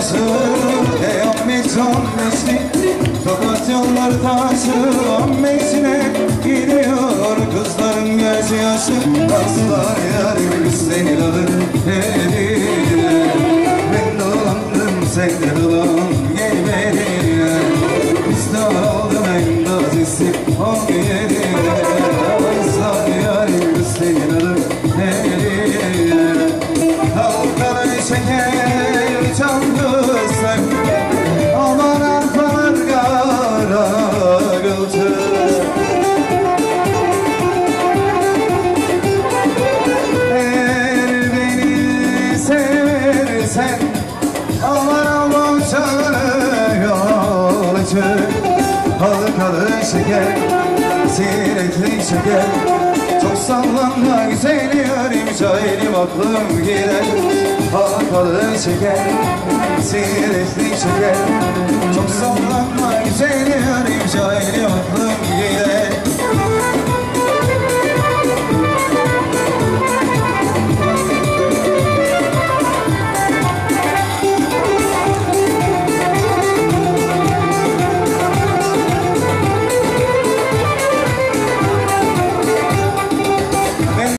taşı ammi canlısı Tokat yollar taşı ammesine gidiyor Kızların göz yaşı Aslar yarim güzel alır eline Ben dolandım sen de dolan gel benimle Biz de aldım en gazisi o yerine Aslar yarim güzel alır eline Halkalı şeker çaldı sen Aman arpalar kara gıltı Eğer beni seversen Aman aman yol açık Halkalı şeker, ziynetli şeker Çok sallanma güzel yarim cahilim aklım gider Halkalı şeker, ziynetli şeker Çok sallanma güzel yarim cahilim aklım gider